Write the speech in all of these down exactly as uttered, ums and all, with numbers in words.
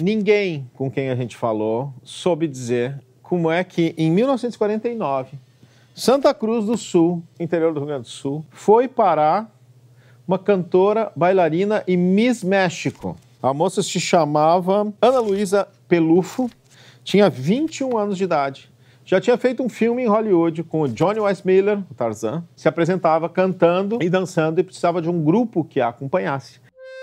Ninguém com quem a gente falou soube dizer como é que, em mil novecentos e quarenta e nove, Santa Cruz do Sul, interior do Rio Grande do Sul, foi parar uma cantora, bailarina e Miss México. A moça se chamava Ana Luísa Pelufo, tinha vinte e um anos de idade. Já tinha feito um filme em Hollywood com o Johnny Weissmuller, o Tarzan. Se apresentava cantando e dançando e precisava de um grupo que a acompanhasse.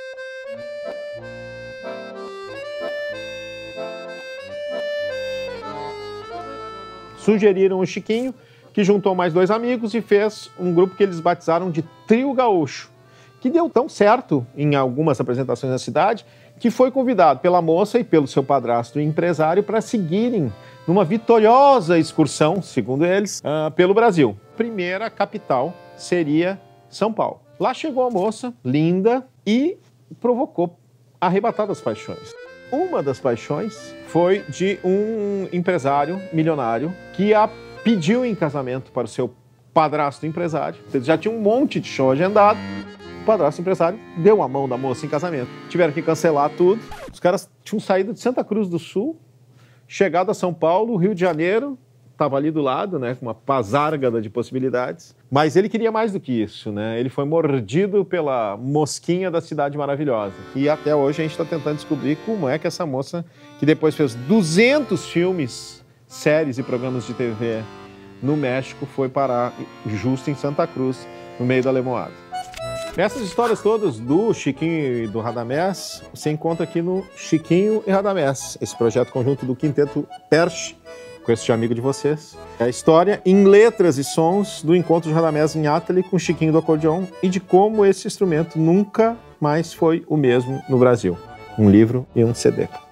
Sugeriram o Chiquinho, que juntou mais dois amigos e fez um grupo que eles batizaram de Trio Gaúcho, que deu tão certo em algumas apresentações na cidade, que foi convidado pela moça e pelo seu padrasto e empresário para seguirem numa vitoriosa excursão, segundo eles, uh, pelo Brasil. Primeira capital seria São Paulo. Lá chegou a moça, linda, e provocou arrebatadas paixões. Uma das paixões foi de um empresário milionário que a pediu em casamento para o seu padrasto empresário. Eles já tinham um monte de show agendado. O padrasto empresário deu a mão da moça em casamento. Tiveram que cancelar tudo. Os caras tinham saído de Santa Cruz do Sul, chegado a São Paulo, Rio de Janeiro, estava ali do lado, né, com uma pazárgada de possibilidades. Mas ele queria mais do que isso, né? Ele foi mordido pela mosquinha da Cidade Maravilhosa. E até hoje a gente está tentando descobrir como é que essa moça, que depois fez duzentos filmes, séries e programas de T V no México, foi parar justo em Santa Cruz, no meio da Lemoada. Essas histórias todas do Chiquinho e do Radamés, você encontra aqui no Chiquinho e Radamés, esse projeto conjunto do Quinteto Perche, com este amigo de vocês. É a história em letras e sons do encontro de Radamés em Atali com Chiquinho do acordeon e de como esse instrumento nunca mais foi o mesmo no Brasil. Um livro e um C D.